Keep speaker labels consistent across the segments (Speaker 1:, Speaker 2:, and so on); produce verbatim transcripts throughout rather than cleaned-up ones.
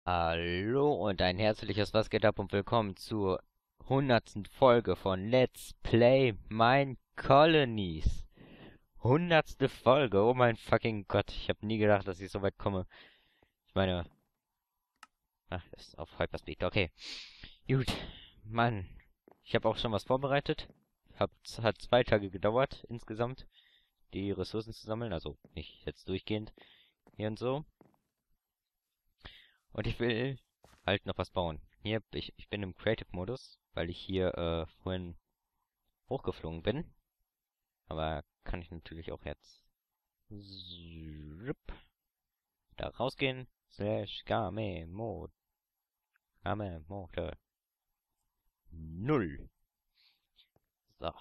Speaker 1: Hallo und ein herzliches Was geht ab und willkommen zur hundertsten Folge von Let's Play Mine Colonies. Hundertste Folge, oh mein fucking Gott, ich habe nie gedacht, dass ich so weit komme. Ich meine, ach, das ist auf Hyperspeed, okay. Gut, Mann, ich habe auch schon was vorbereitet. Hab, hat zwei Tage gedauert insgesamt, die Ressourcen zu sammeln, also nicht jetzt durchgehend hier und so. Und ich will halt noch was bauen. Hier, ich, ich bin im Creative-Modus, weil ich hier äh, vorhin hochgeflogen bin. Aber kann ich natürlich auch jetzt Zip, da rausgehen. Slash Game Mode. Game Mode. Null. So,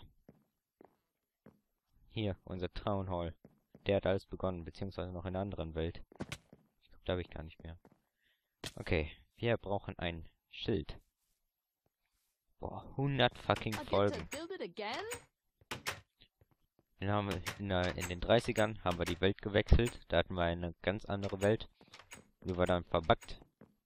Speaker 1: hier unser Town Hall. Der hat alles begonnen, beziehungsweise noch in einer anderen Welt. Ich glaube, da habe ich gar nicht mehr. Okay, wir brauchen ein Schild. Boah, hundert fucking Folgen. Dann haben wir in, der, in den dreißigern haben wir die Welt gewechselt. Da hatten wir eine ganz andere Welt. Die war dann verbuggt.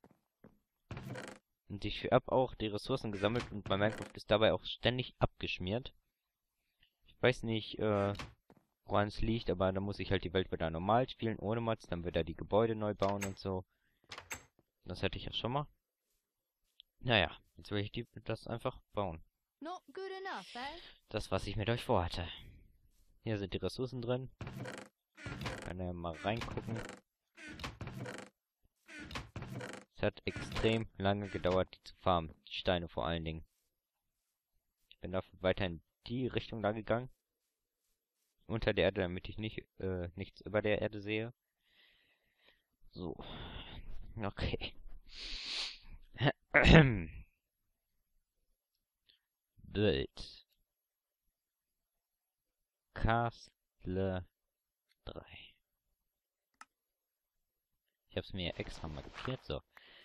Speaker 1: Und ich habe auch die Ressourcen gesammelt und mein Minecraft ist dabei auch ständig abgeschmiert. Ich weiß nicht, äh, woran es liegt, aber da muss ich halt die Welt wieder normal spielen, ohne Mods, dann wieder die Gebäude neu bauen und so. Das hatte ich ja schon mal. Naja, jetzt will ich die, das einfach bauen. Das, was ich mit euch vorhatte. Hier sind die Ressourcen drin. Kann ja mal reingucken. Es hat extrem lange gedauert, die zu farmen. Die Steine vor allen Dingen. Ich bin dafür weiter in die Richtung da gegangen. Unter der Erde, damit ich nicht äh, nichts über der Erde sehe. So. Okay. Bild. Castle drei. Ich habe es mir extra markiert. So.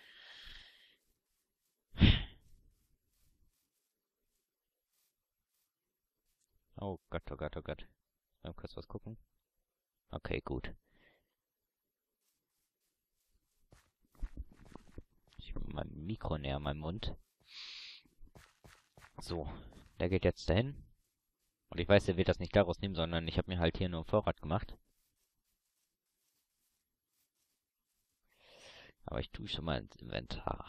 Speaker 1: Oh Gott, oh Gott, oh Gott. Mal kurz was gucken. Okay, gut. Ich habe mein Mikro näher an meinem Mund. So. Der geht jetzt dahin. Und ich weiß, er wird das nicht daraus nehmen, sondern ich habe mir halt hier nur einen Vorrat gemacht. Aber ich tue schon mal ins Inventar.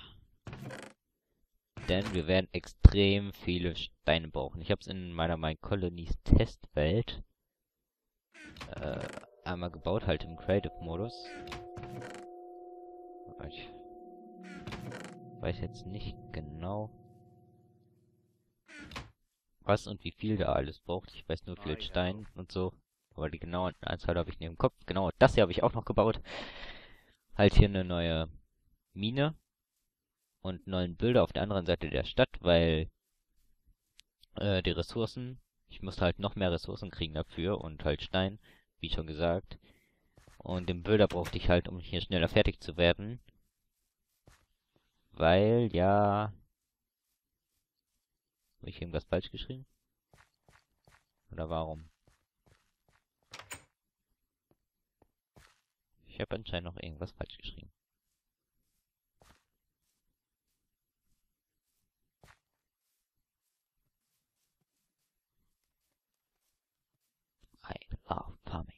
Speaker 1: Denn wir werden extrem viele Steine brauchen. Ich habe es in meiner Mine Colonies Testwelt äh, einmal gebaut, halt im Creative-Modus. Ich weiß jetzt nicht genau, was und wie viel da alles braucht. Ich weiß nur viel Stein und so. Aber die genaue Anzahl habe ich nicht im Kopf. Genau, das hier habe ich auch noch gebaut. Halt hier eine neue Mine und neuen Bilder auf der anderen Seite der Stadt, weil äh, die Ressourcen, ich musste halt noch mehr Ressourcen kriegen dafür und halt Stein, wie schon gesagt. Und den Bilder brauchte ich halt, um hier schneller fertig zu werden. Weil, ja... Habe ich irgendwas falsch geschrieben? Oder warum? Ich habe anscheinend noch irgendwas falsch geschrieben. I love farming.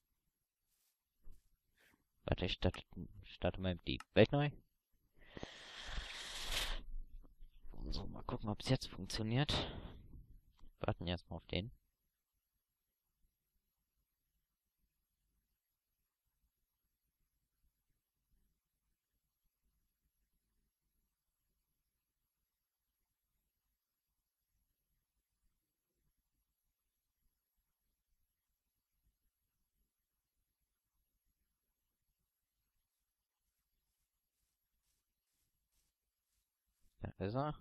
Speaker 1: Warte, ich starte, starte mal die Welt neu. So, mal gucken, ob es jetzt funktioniert. Warten erstmal auf den. Da ist er.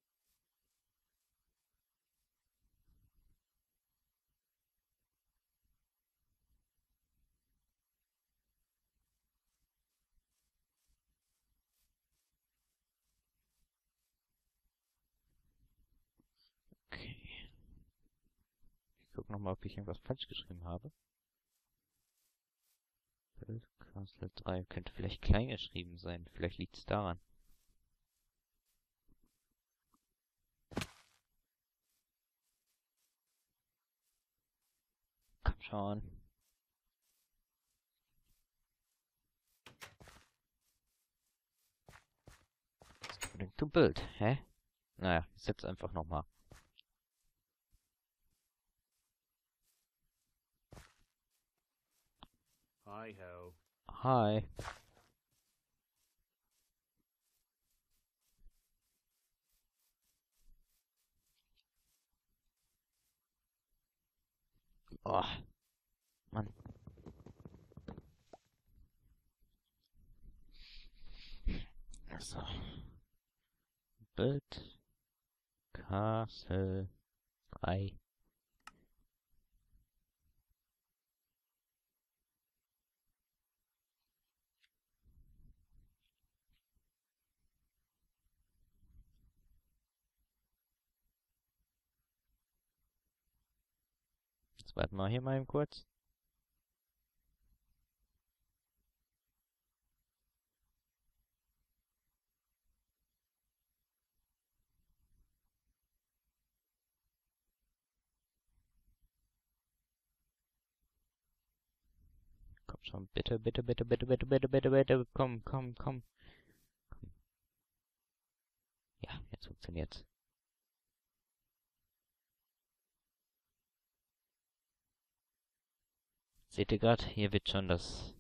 Speaker 1: Okay. Ich gucke nochmal, ob ich irgendwas falsch geschrieben habe. Castle drei könnte vielleicht klein geschrieben sein. Vielleicht liegt es daran. Komm schon. To build, hä? Naja, ich setz einfach nochmal.
Speaker 2: Hi ho.
Speaker 1: Hi. Oh, Mann. So. Build Castle drei. Jetzt warten wir hier mal eben kurz. Komm schon, bitte, bitte, bitte, bitte, bitte, bitte, bitte, bitte, komm, komm, komm. komm. Ja, jetzt funktioniert's. Seht ihr gerade? Hier wird schon das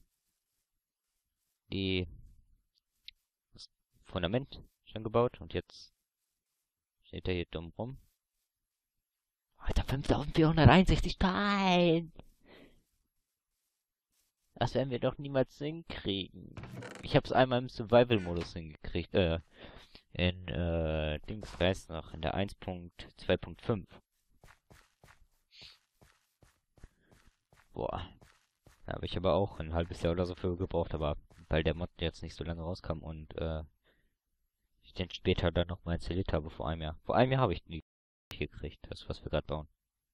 Speaker 1: die das Fundament schon gebaut und jetzt steht er hier dumm rum. Alter, fünftausendvierhunderteinundsechzig, nein! Das werden wir doch niemals hinkriegen. Ich hab's einmal im Survival-Modus hingekriegt, äh, in, äh, Dings, weiß noch, in der eins Punkt zwei Punkt fünf. Boah. Da habe ich aber auch ein halbes Jahr oder so für gebraucht, aber weil der Mod jetzt nicht so lange rauskam und, äh, ich den später dann nochmal installiert habe, vor einem Jahr. Vor einem Jahr habe ich den gekriegt, das, was wir gerade bauen.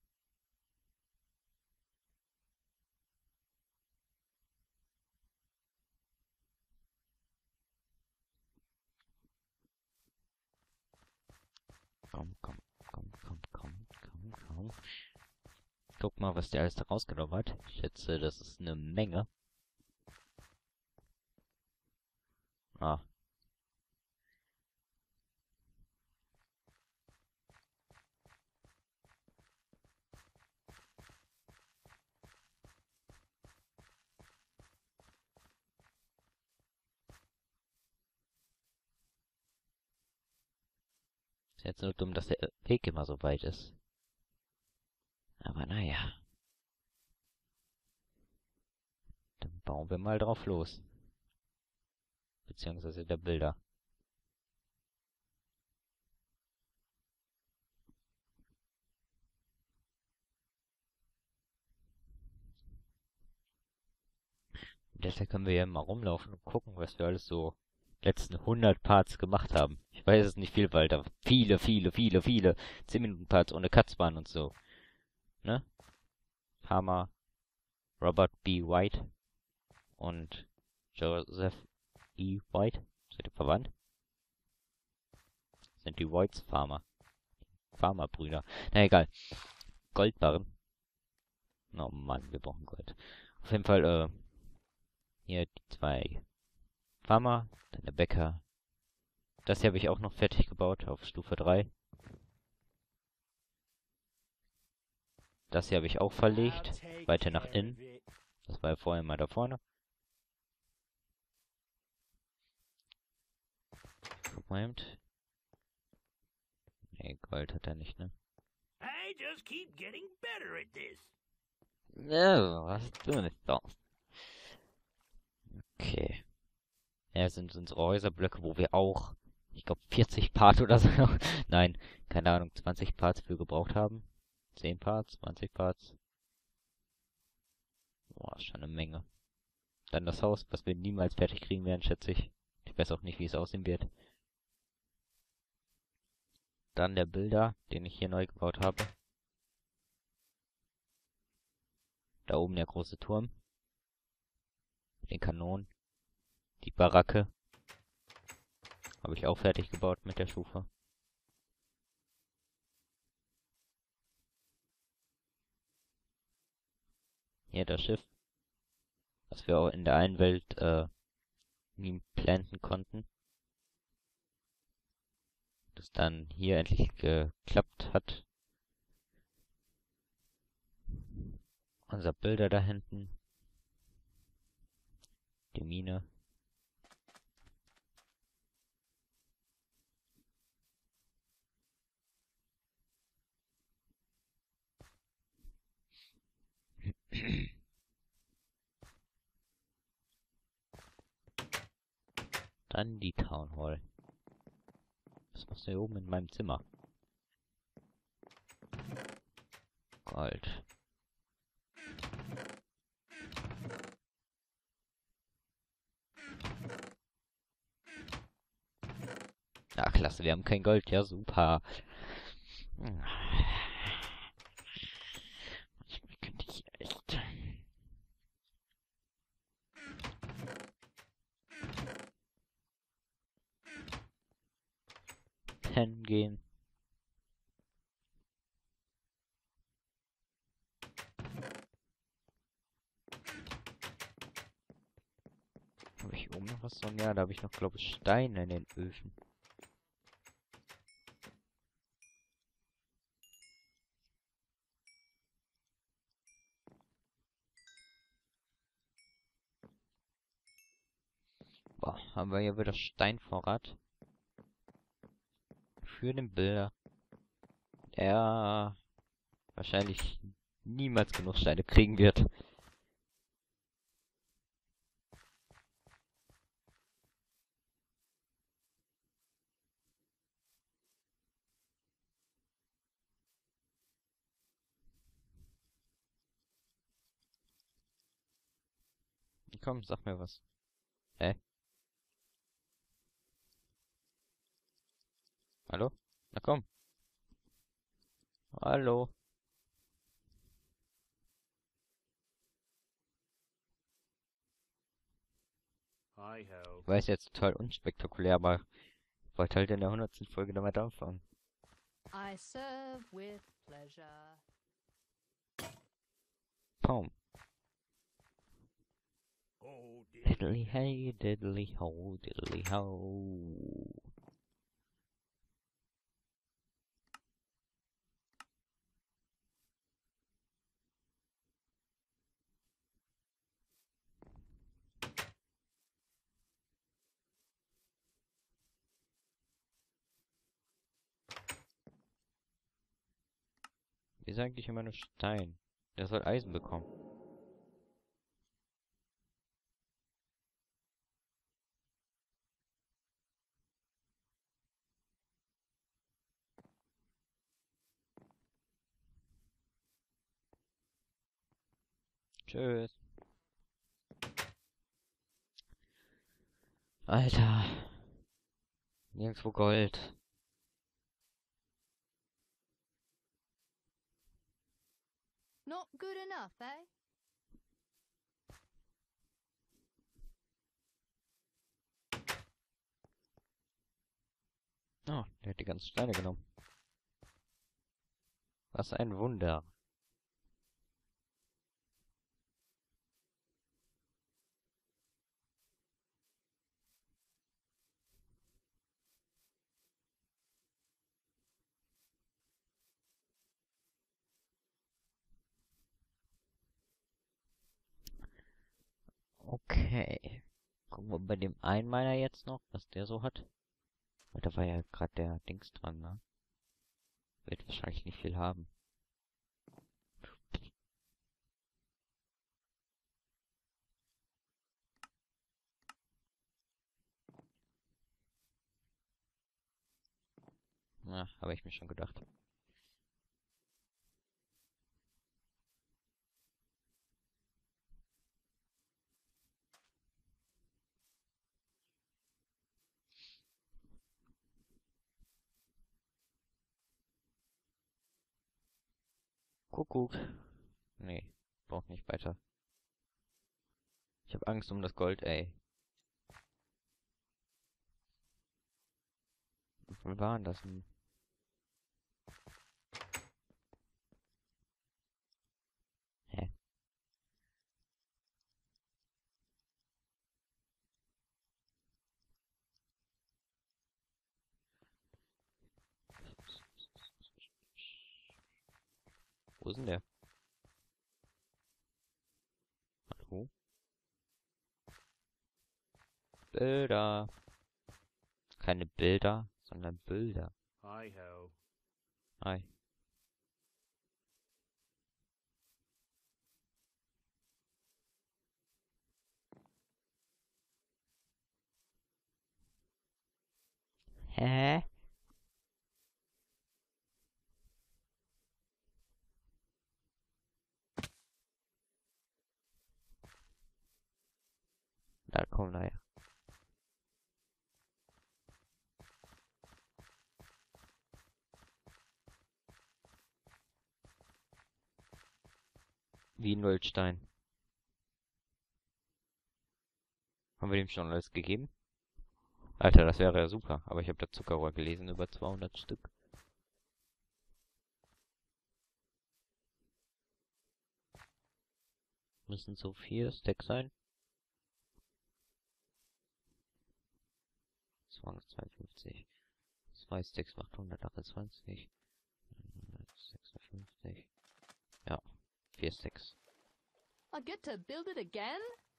Speaker 1: Komm, komm, komm, komm, komm, komm, komm. Guck mal, was der alles da rausgenommen hat. Ich schätze, das ist eine Menge. Ah. Ist jetzt nur dumm, dass der Weg immer so weit ist. Aber naja. Dann bauen wir mal drauf los. Beziehungsweise der Bilder. Und deshalb können wir ja mal rumlaufen und gucken, was wir alles so letzten hundert Parts gemacht haben. Ich weiß es nicht viel, weil da viele, viele, viele, viele zehn Minuten Parts ohne Cuts waren und so. Ne? Farmer, Robert B. White und Joseph E. White. Seid ihr verwandt? Das sind die Whites Farmer. Farmerbrüder. Na egal. Goldbarren. Oh Mann, wir brauchen Gold. Auf jeden Fall, äh, hier die zwei Farmer, dann der Bäcker. Das hier habe ich auch noch fertig gebaut auf Stufe drei. Das hier habe ich auch verlegt, weiter nach innen. Das war ja vorher mal da vorne. Guck mal eben. Nee, Gold hat er nicht, ne?
Speaker 2: I just keep getting better at this.
Speaker 1: Ja, was du nicht da? Okay. Ja, das sind unsere Häuserblöcke, wo wir auch, ich glaube, vierzig Parts oder so. Nein, keine Ahnung, zwanzig Parts für gebraucht haben. zehn Parts, zwanzig Parts. Boah, ist schon eine Menge. Dann das Haus, was wir niemals fertig kriegen werden, schätze ich. Ich weiß auch nicht, wie es aussehen wird. Dann der Bilder, den ich hier neu gebaut habe. Da oben der große Turm. den Kanonen. Die Baracke habe ich auch fertig gebaut mit der Schufa. Hier das Schiff, was wir auch in der einen Welt äh, nie planten konnten. Das dann hier endlich geklappt hat. Unser Bilder da hinten. Die Mine. Dann die Town Hall. Was machst du hier oben in meinem Zimmer? Gold. Ah, klasse, wir haben kein Gold. Ja, super. Hm. Manchmal könnte ich echt pennen gehen. Habe ich oben noch was so? Ja, da habe ich noch, glaube ich, Steine in den Öfen. Boah, haben wir hier wieder Steinvorrat. Für den Bilder. Er wahrscheinlich niemals genug Steine kriegen wird. Komm, sag mir was. Hä? Hallo? Na komm. Hallo.
Speaker 2: Hi ho.
Speaker 1: Ich weiß jetzt total unspektakulär, aber ich wollte halt in der hundertsten Folge damit anfangen.
Speaker 3: I serve with pleasure.
Speaker 1: Pum.
Speaker 2: Oh,
Speaker 1: Diddly hey, diddly ho, diddly ho. Wie ist eigentlich immer nur Stein? Der soll Eisen bekommen. Tschüss. Alter. Nirgendwo Gold.
Speaker 3: Not good enough, eh?
Speaker 1: Oh, der hat die ganzen Steine genommen. Was ein Wunder. Okay. Gucken wir bei dem einen meiner jetzt noch, was der so hat. Weil da war ja gerade der Dings dran, ne? Wird wahrscheinlich nicht viel haben. Na, habe ich mir schon gedacht. Kuckuck. Nee, braucht nicht weiter. Ich habe Angst um das Gold, ey. Wie war denn das denn? Hä? Wo ist denn der? Hallo? Bilder. Keine Bilder, sondern Bilder.
Speaker 2: Hi ho.
Speaker 1: Hi. Hä? Da komm da her. Wie ein Wildstein. Haben wir dem schon alles gegeben? Alter, das wäre ja super. Aber ich habe da Zuckerrohr gelesen, über zweihundert Stück. Müssen so vier Stacks sein. zweihundertzweiundfünfzig. Zwei Stacks macht hundertachtundzwanzig. hundertsechsundfünfzig. Ja, vier Stacks.
Speaker 3: I get to build it again?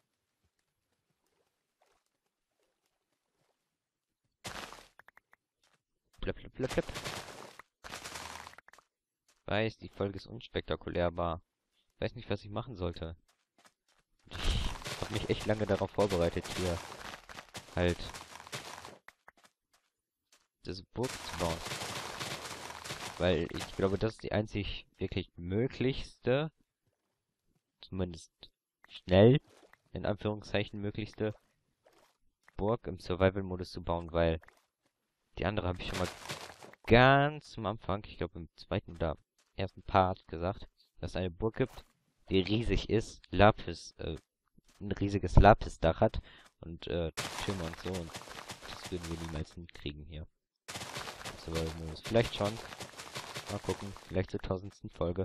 Speaker 1: Blip, blip, blip, blip. Weiß, die Folge ist unspektakulär, aber weiß nicht, was ich machen sollte. Ich habe mich echt lange darauf vorbereitet, hier halt diese Burg zu bauen. Weil ich glaube, das ist die einzig wirklich möglichste, zumindest schnell, in Anführungszeichen möglichste Burg im Survival-Modus zu bauen, weil die andere habe ich schon mal ganz am Anfang, ich glaube im zweiten oder ersten Part gesagt, dass es eine Burg gibt, die riesig ist, Lapis, äh, ein riesiges Lapis-Dach hat und äh, Türme und so, und das würden wir niemals hinkriegen hier. Im Survival-Modus. Vielleicht schon. Mal gucken, vielleicht zur tausendsten Folge.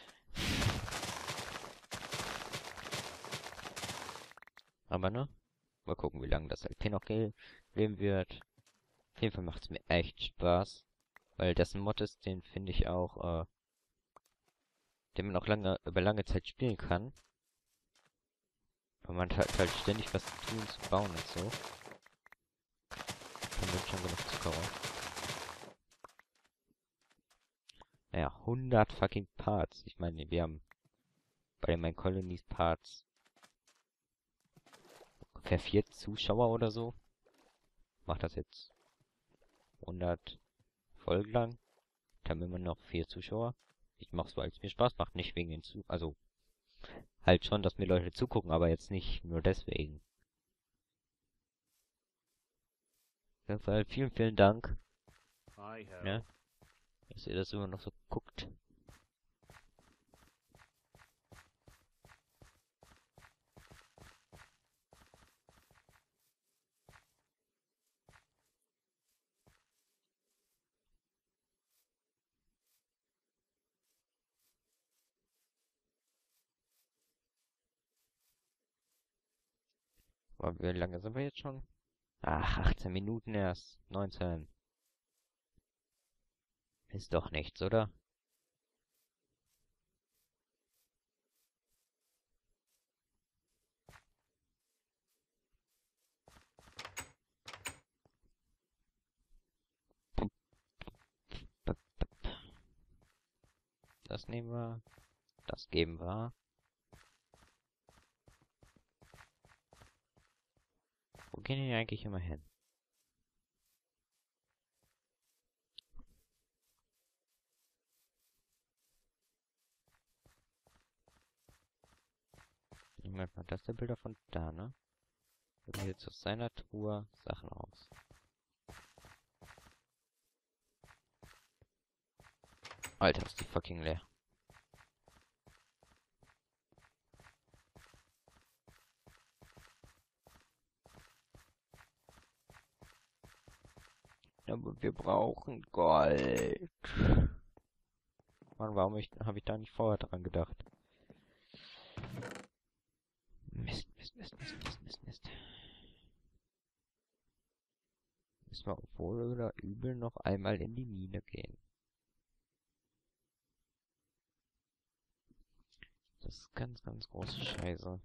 Speaker 1: Aber ne? Mal gucken, wie lange das L P noch gehen wird. Auf jeden Fall macht es mir echt Spaß. Weil das ein Mod ist, den finde ich auch, äh, den man auch lange, über lange Zeit spielen kann. Weil man hat halt ständig was zu tun, zu bauen und so. Dann wird schon genug Zucker raus. Naja, hundert fucking Parts. Ich meine, wir haben bei den Mine Colonies Parts ungefähr vier Zuschauer oder so. Macht das jetzt hundert Folgen lang. Wir haben immer noch vier Zuschauer. Ich mach's, weil es mir Spaß macht, nicht wegen den Zu... Also, halt schon, dass mir Leute zugucken, aber jetzt nicht nur deswegen. Auf jeden Fall vielen, vielen Dank,
Speaker 2: Hi ho.
Speaker 1: ne, dass ihr das immer noch so guckt. Aber wie lange sind wir jetzt schon? Ach, achtzehn Minuten erst. neunzehn. Ist doch nichts, oder? Das nehmen wir. Das geben wir. Wo gehen die eigentlich immer hin? Moment mal, das ist der Bilder von da, ne? Und jetzt aus seiner Truhe Sachen raus. Alter, ist die fucking leer. Aber wir brauchen Gold. Mann, warum ich, habe ich da nicht vorher dran gedacht? Mist, Mist, Mist, Mist, Mist, Mist, Mist. Müssen wir wohl oder übel noch einmal in die Mine gehen. Das ist ganz, ganz große Scheiße.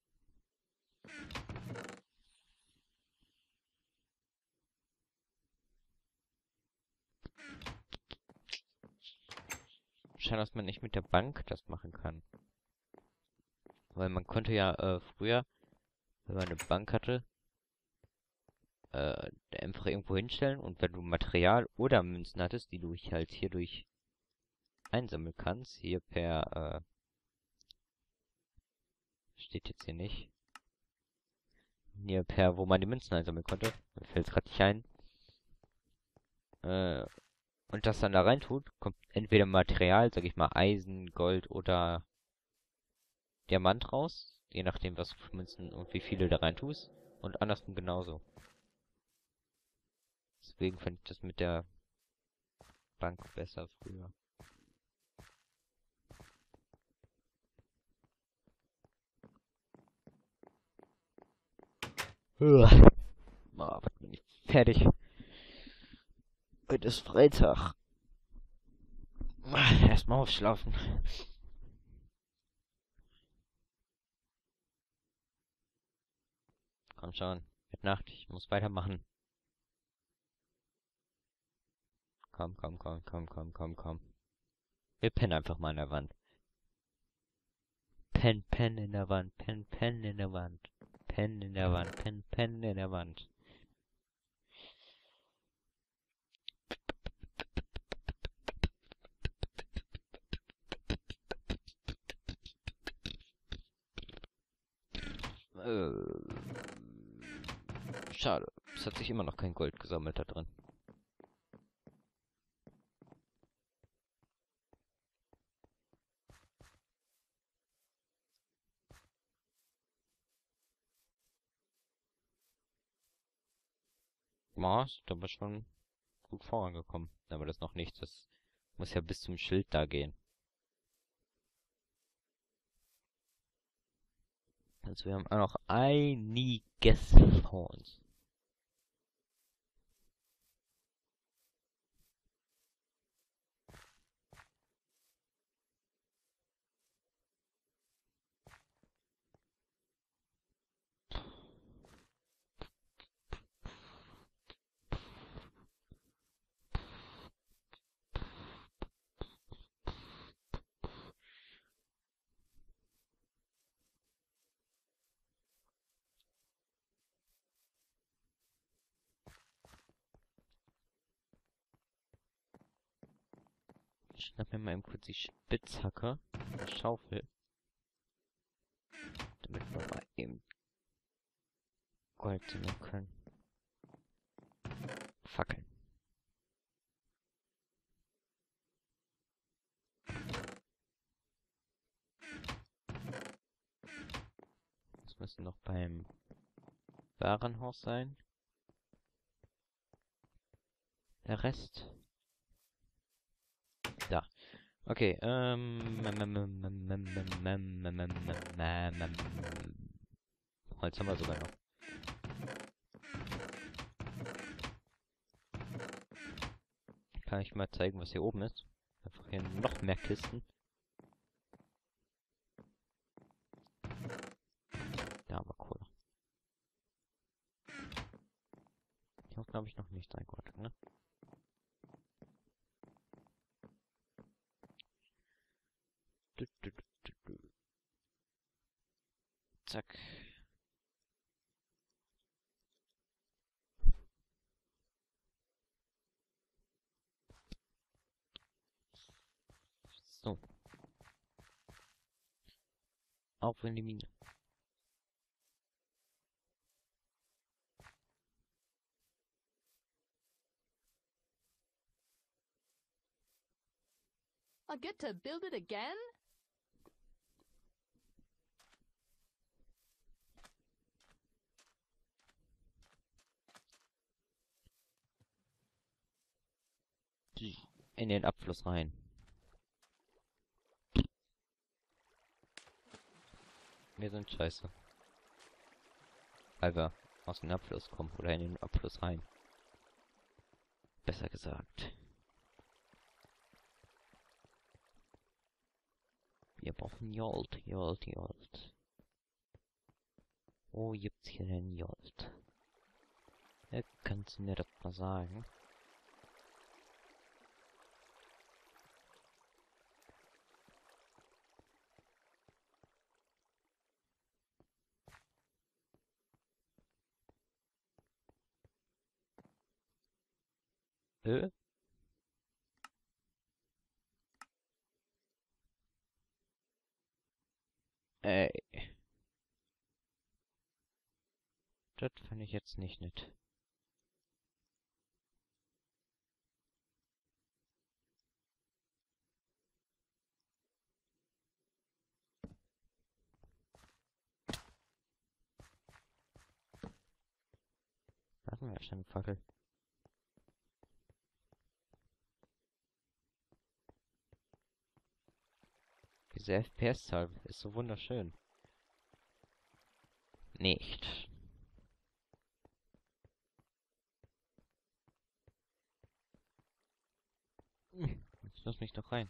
Speaker 1: Schade, dass man nicht mit der Bank das machen kann. Weil man konnte ja äh, früher, wenn man eine Bank hatte, äh, einfach irgendwo hinstellen und wenn du Material oder Münzen hattest, die du halt hierdurch einsammeln kannst, hier per, äh, steht jetzt hier nicht, hier per, wo man die Münzen einsammeln konnte, mir fällt es gerade nicht ein, äh, und das dann da rein tut, kommt entweder Material, sag ich mal Eisen, Gold oder Diamant raus, je nachdem was du für Münzen und wie viele da rein tust, und andersrum genauso. Deswegen fand ich das mit der Bank besser früher. Uah. Oh, was bin ich fertig. Heute ist Freitag. Ah, erstmal aufschlafen. Komm schon. Mit Nacht. Ich muss weitermachen. Komm, komm, komm, komm, komm, komm, komm. Wir pennen einfach mal in der Wand. Pen, pen in der Wand. Pen, pen in der Wand. Pen in der Wand. Pen, pen in der Wand. Äh, schade. Es hat sich immer noch kein Gold gesammelt da drin. Ja, ist aber schon gut vorangekommen. Aber das noch nicht. Das muss ja bis zum Schild da gehen. Also wir haben auch noch einiges vor uns. Ich schnapp mir mal eben kurz die Spitzhacke, die Schaufel, damit wir mal eben Gold sammeln können. Fackeln. Das müsste noch beim Warenhaus sein. Der Rest. Da. Okay, ähm. Holz haben wir sogar noch. Kann ich mal zeigen, was hier oben ist. Einfach hier noch mehr Kisten. Ja, aber cool. Hier unten habe ich noch nichts eingeordnet, ne? Du, du, du, du, du. Zack. So. Auf in die Mine.
Speaker 3: I get to build it again?
Speaker 1: in den Abfluss rein. Wir sind scheiße. Weil wir aus dem Abfluss kommen oder in den Abfluss rein. Besser gesagt. Wir brauchen Jolt, Jolt, Jolt. Wo gibt's hier denn Jolt? Ja, kannst du mir das mal sagen? Äh? Ey. Das fand ich jetzt nicht nett. Lassen wir schon eine Fackel. Diese F P S-Zahl ist so wunderschön. Nicht. Hm, jetzt lass mich doch rein.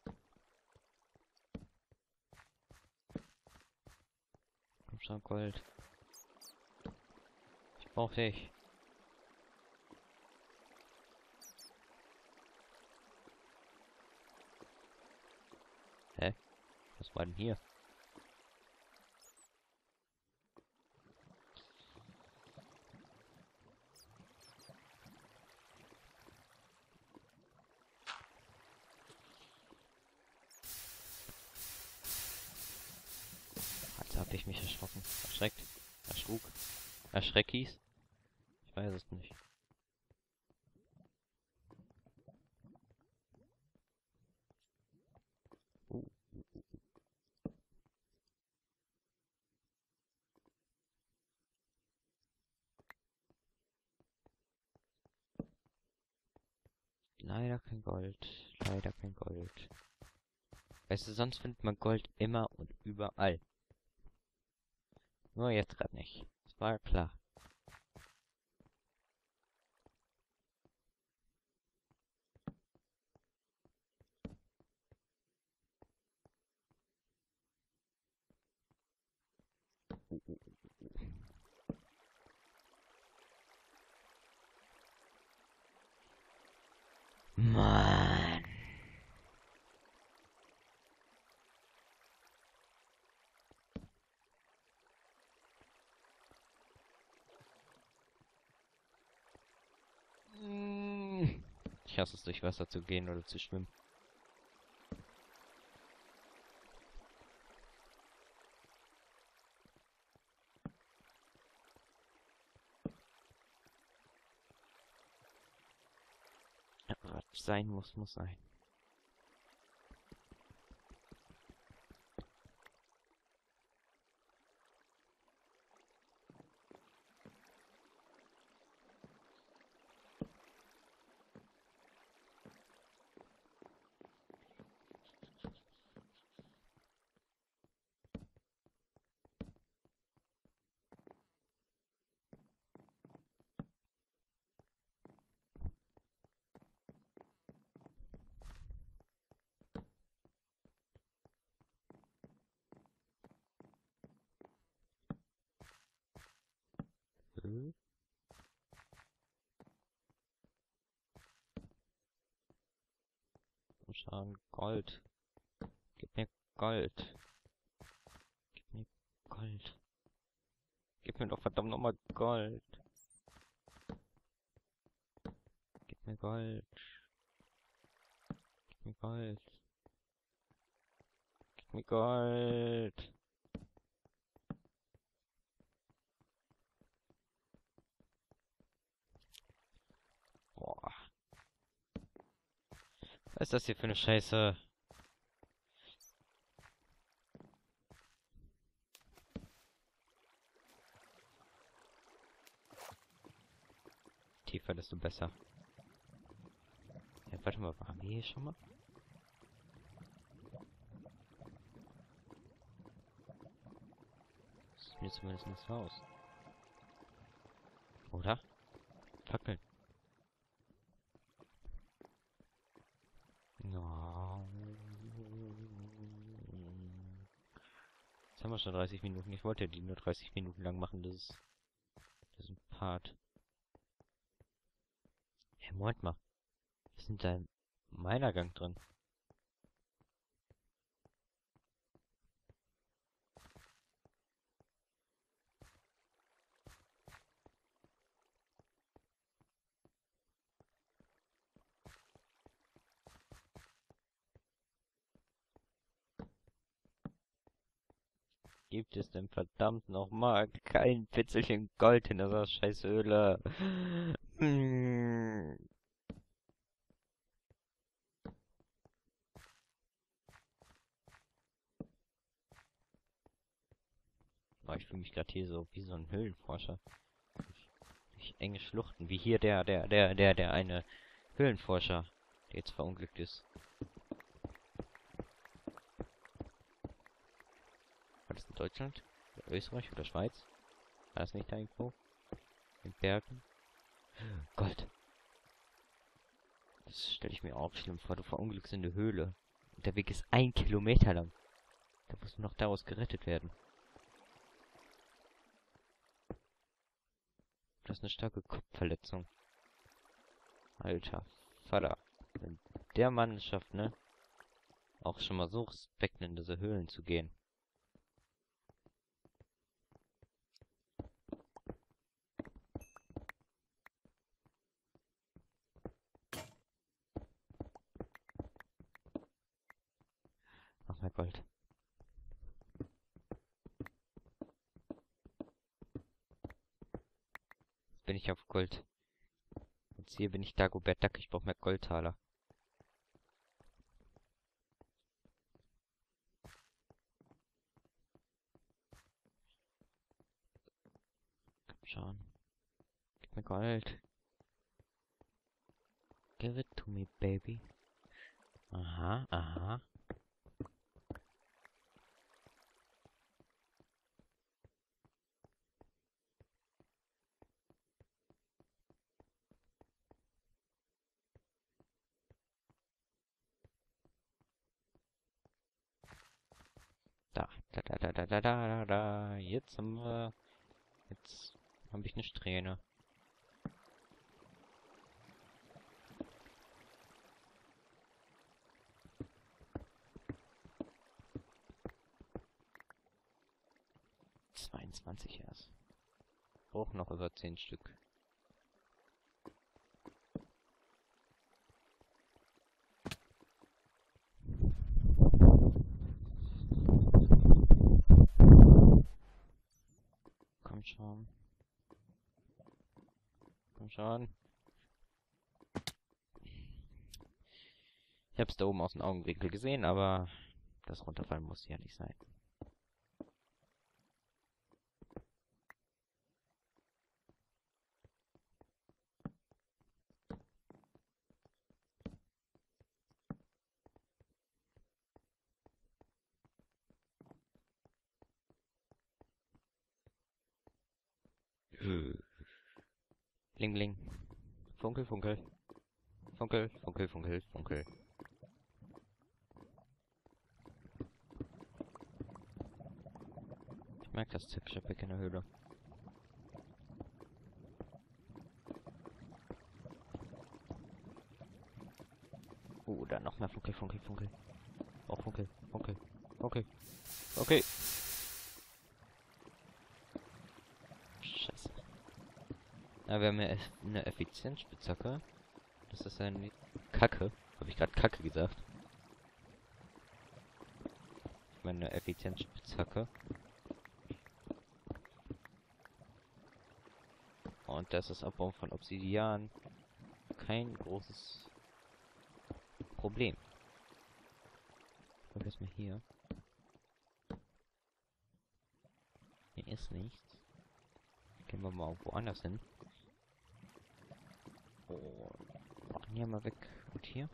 Speaker 1: Komm schon, Gold. Ich brauch dich. Hä? Was war denn hier? Alter, hab ich mich erschrocken. Erschreckt. Erschrug. Erschreckis? Ich weiß es nicht. Uh. Leider kein Gold. Leider kein Gold. Weißt du, sonst findet man Gold immer und überall. Nur jetzt gerade nicht. Das war ja klar. Mann. Ich hasse es, durch Wasser zu gehen oder zu schwimmen. Aber was sein muss, muss sein. Hm? Schauen, Gold. Gib mir Gold. Gib mir Gold. Gib mir doch verdammt nochmal Gold. Gib mir Gold. Gib mir Gold. Gib mir Gold. Boah. Was ist das hier für eine Scheiße? Tiefer, desto besser. Ja, warte mal, waren wir hier schon mal? Das ist mir zumindest nicht so aus. Oder? Fackeln. Ja. Jetzt haben wir schon dreißig Minuten. Ich wollte die nur dreißig Minuten lang machen. Das ist, das ist ein Part. Hey, Moment mal. Wir sind da im Minergang drin. Gibt es denn verdammt nochmal kein Pitzelchen Gold in dieser scheiß Höhle? Hm. Oh, ich fühle mich gerade hier so wie so ein Höhlenforscher. Durch enge Schluchten, wie hier der, der, der, der, der eine Höhlenforscher, der jetzt verunglückt ist. War das in Deutschland? Oder Österreich oder Schweiz? War das nicht da irgendwo? In Bergen? Gold. Das stelle ich mir auch schlimm vor. Du verunglückst in der Höhle. Und der Weg ist ein Kilometer lang. Da musst du noch daraus gerettet werden. Das ist eine starke Kopfverletzung. Alter Vater. Wenn der Mann es schafft, ne? Auch schon mal so Respekt in diese Höhlen zu gehen. Ach mein Gold. Jetzt bin ich auf Gold. Jetzt hier bin ich Dagobert Duck. Ich brauche mehr Goldtaler. Komm schon. Gib mir Gold. Give it to me, baby. Aha, aha. Da, da, da, da, da, da, da, da. Jetzt haben wir... Jetzt habe ich eine Strähne. zweiundzwanzig erst. Brauche noch über zehn Stück. Komm schon. Komm schon. Ich hab's da oben aus dem Augenwinkel gesehen, aber das Runterfallen muss ja nicht sein. Bling bling. Funkel, funkel. Funkel, funkel, funkel, funkel. Ich merke das Texture Pack in der Höhle. Uh, dann noch mehr Funkel, Funkel, Funkel. Auch Funkel, Funkel, Funkel. Okay. Scheiße. Na, wir haben ja eine Effizienzspitzhacke. Das ist ein Kacke. Habe ich gerade Kacke gesagt? Ich meine eine Effizienzspitzhacke. Und das ist Abbau von Obsidian kein großes Problem. Guck erstmal hier. Hier ist nichts. Gehen wir mal woanders hin. Oh, machen hier mal weg. Und hier?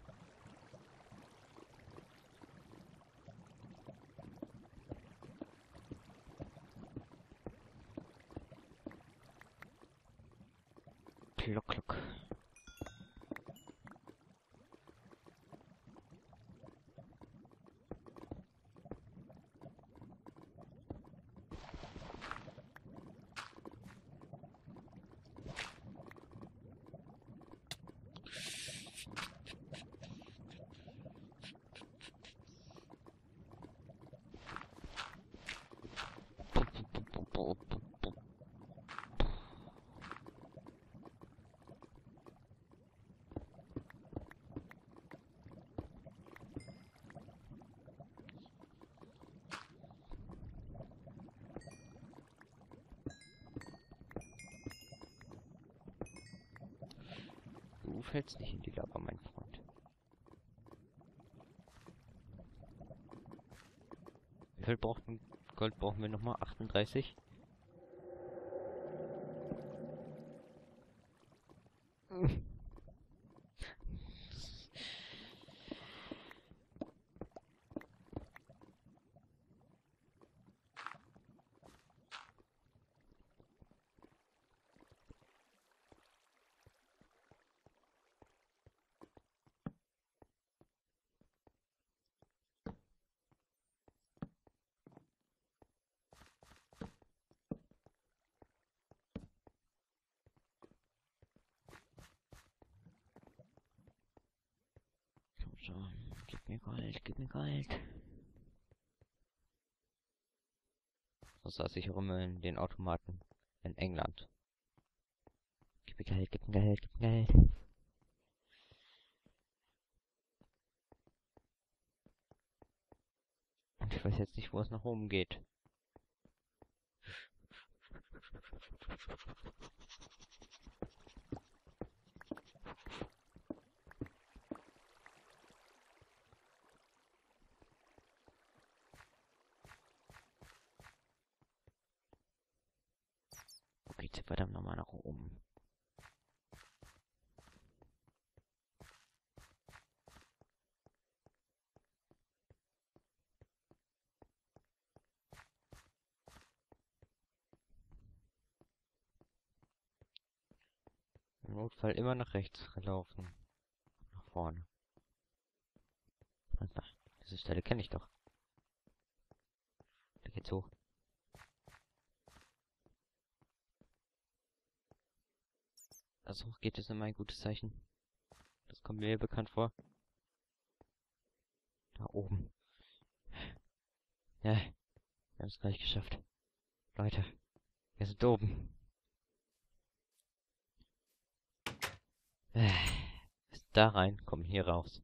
Speaker 1: Klock, klock. Du fällst nicht in die Lava, mein Freund. Wie viel brauchen Gold brauchen wir nochmal? achtunddreißig? Komm schon, gib mir Gold, gib mir Gold. So saß ich auch immer in den Automaten in England. Gib mir Geld, gib mir Geld, gib mir Geld. Und ich weiß jetzt nicht, wo es nach oben geht. Wo geht's hier verdammt nochmal nach oben? Im Notfall immer nach rechts laufen. Nach vorne. Warte mal, diese Stelle kenne ich doch. Da geht's hoch. Also hoch geht es immer ein gutes Zeichen. Das kommt mir bekannt vor. Da oben. Ja, wir haben es gleich geschafft. Leute, wir sind oben. Äh, bis da rein, kommen hier raus.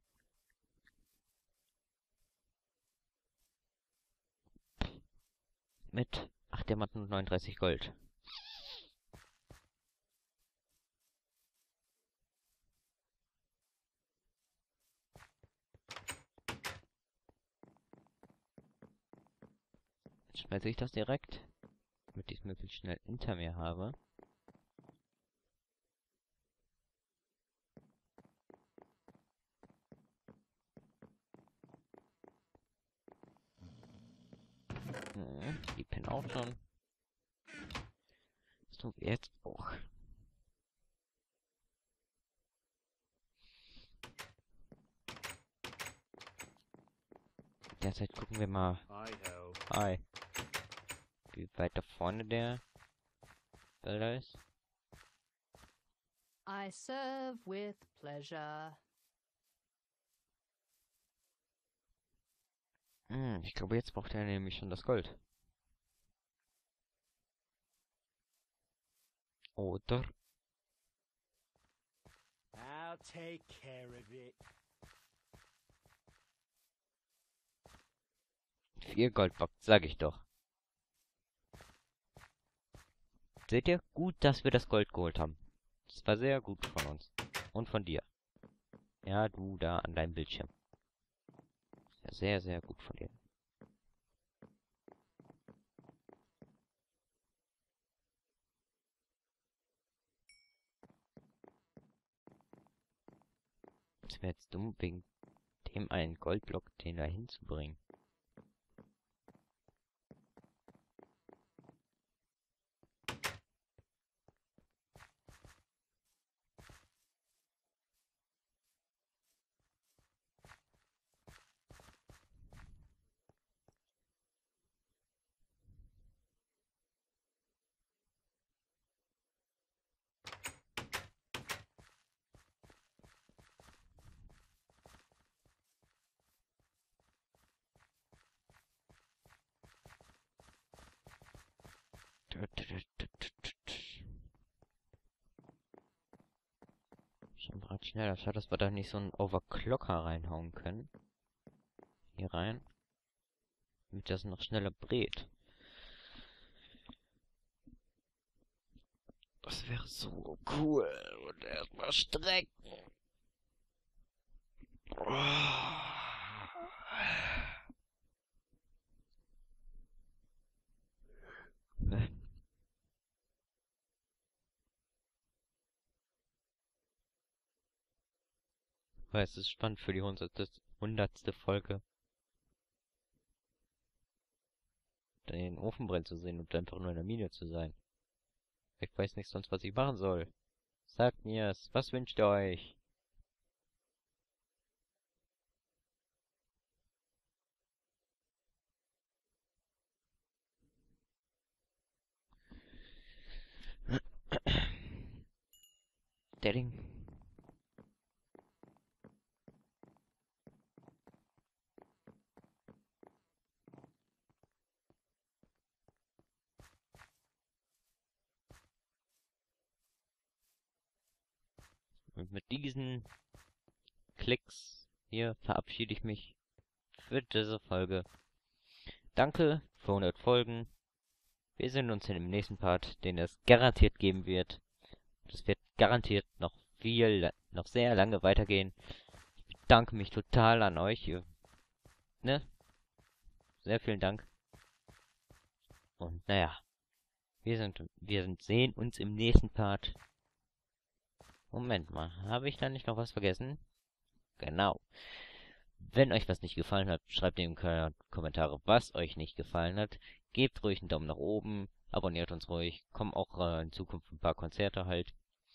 Speaker 1: Mit acht Diamanten und neununddreißig Gold. Jetzt schmeiße ich das direkt, damit ich es möglichst schnell hinter mir habe. Hm, die Pin auch schon. Das tun wir jetzt auch. Derzeit gucken wir mal.
Speaker 2: Hi ho.
Speaker 1: Hi. Wie weit da vorne der Bilder ist.
Speaker 3: I serve with pleasure.
Speaker 1: Hm, ich glaube, jetzt braucht er nämlich schon das Gold. Oder?
Speaker 2: I'll take care of it.
Speaker 1: Vier Goldbox, sag ich doch. Seht ihr? Gut, dass wir das Gold geholt haben. Das war sehr gut von uns. Und von dir. Ja, du da an deinem Bildschirm. Ja, sehr, sehr gut von dir. Es wäre jetzt dumm, wegen dem einen Goldblock den da hinzubringen. Schon grad schneller. Schade, dass wir da nicht so einen Overclocker reinhauen können. Hier rein. Damit das noch schneller brät. Das wäre so cool. Und erstmal strecken. Oh. Weil es ist spannend für die hundertste Folge. Den Ofen brennen zu sehen und einfach nur in der Mine zu sein. Ich weiß nicht sonst, was ich machen soll. Sagt mir's. Was wünscht ihr euch? Der Ding. Und mit diesen Klicks hier verabschiede ich mich für diese Folge. Danke für hundert Folgen. Wir sehen uns in dem nächsten Part, den es garantiert geben wird. Das wird garantiert noch viel, noch sehr lange weitergehen. Ich bedanke mich total an euch hier. Ne? Sehr vielen Dank. Und naja, wir sind, wir sind, sehen uns im nächsten Part. Moment mal, habe ich da nicht noch was vergessen? Genau. Wenn euch was nicht gefallen hat, schreibt in die Kommentare, was euch nicht gefallen hat. Gebt ruhig einen Daumen nach oben, abonniert uns ruhig, kommen auch äh, in Zukunft ein paar Konzerte halt.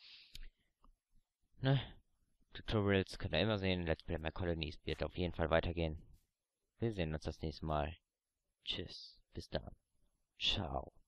Speaker 1: Ne? Tutorials könnt ihr immer sehen, Let's Play My Colonies wird auf jeden Fall weitergehen. Wir sehen uns das nächste Mal. Tschüss, bis dann. Ciao.